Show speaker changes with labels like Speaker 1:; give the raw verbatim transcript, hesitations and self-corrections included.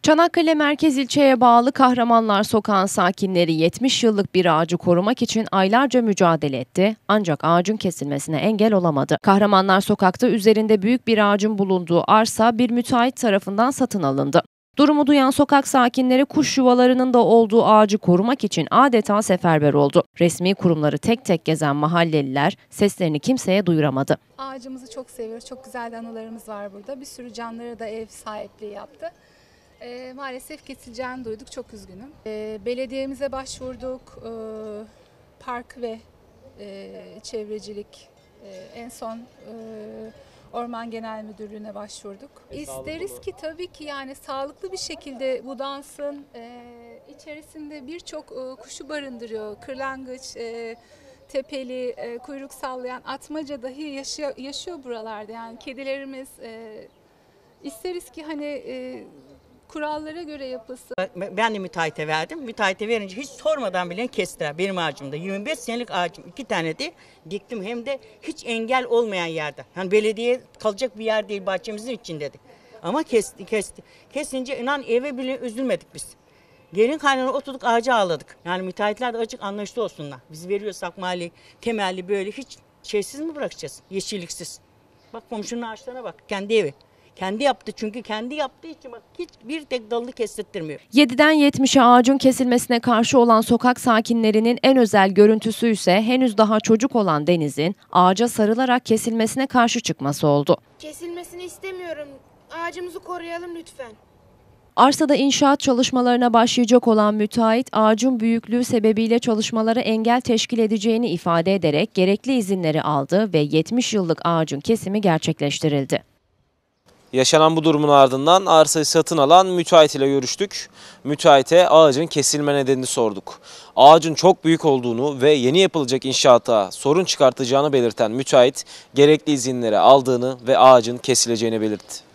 Speaker 1: Çanakkale Merkez ilçeye bağlı Kahramanlar Sokağı'nın sakinleri yetmiş yıllık bir ağacı korumak için aylarca mücadele etti ancak ağacın kesilmesine engel olamadı. Kahramanlar Sokak'ta üzerinde büyük bir ağacın bulunduğu arsa bir müteahhit tarafından satın alındı. Durumu duyan sokak sakinleri kuş yuvalarının da olduğu ağacı korumak için adeta seferber oldu. Resmi kurumları tek tek gezen mahalleliler seslerini kimseye duyuramadı.
Speaker 2: Ağacımızı çok seviyoruz. Çok güzel anılarımız var burada. Bir sürü canlılara da ev sahipliği yaptı. E, maalesef kesileceğini duyduk. Çok üzgünüm. E, belediyemize başvurduk. E, park ve e, çevrecilik e, en son e, Orman Genel Müdürlüğü'ne başvurduk. E, İsteriz ki tabii ki yani sağlıklı bir şekilde budansın. E, içerisinde birçok e, kuşu barındırıyor. Kırlangıç, e, tepeli, e, kuyruk sallayan atmaca dahi yaşıyor, yaşıyor buralarda. Yani kedilerimiz e, isteriz ki hani e, kurallara göre yapılsın.
Speaker 3: Ben de müteahhite verdim. Müteahhite verince hiç sormadan bile kestiler benim ağacımda. yirmi beş senelik ağacım, iki tane de diktim, hem de hiç engel olmayan yerde. Yani belediye kalacak bir yer değil, bahçemizin içindeydi. Ama kesti, kesti. Kesince inan eve bile üzülmedik biz. Gelin kaynana oturduk, ağacı ağladık. Yani müteahhitler de açık anlaşlı olsunlar. Biz veriyorsak mali, temelli böyle hiç şeysiz mi bırakacağız? Yeşilliksiz. Bak komşunun ağaçlarına bak, kendi evi. Kendi yaptı, çünkü kendi yaptığı için bak hiç bir tek dalını kestirtmiyor.
Speaker 1: yediden yetmişe ağacın kesilmesine karşı olan sokak sakinlerinin en özel görüntüsü ise henüz daha çocuk olan Deniz'in ağaca sarılarak kesilmesine karşı çıkması oldu.
Speaker 4: Kesilmesini istemiyorum. Ağacımızı koruyalım lütfen.
Speaker 1: Arsada inşaat çalışmalarına başlayacak olan müteahhit ağacın büyüklüğü sebebiyle çalışmalara engel teşkil edeceğini ifade ederek gerekli izinleri aldı ve yetmiş yıllık ağacın kesimi gerçekleştirildi.
Speaker 5: Yaşanan bu durumun ardından arsayı satın alan müteahhit ile görüştük. Müteahhite ağacın kesilme nedenini sorduk. Ağacın çok büyük olduğunu ve yeni yapılacak inşaata sorun çıkartacağını belirten müteahhit gerekli izinleri aldığını ve ağacın kesileceğini belirtti.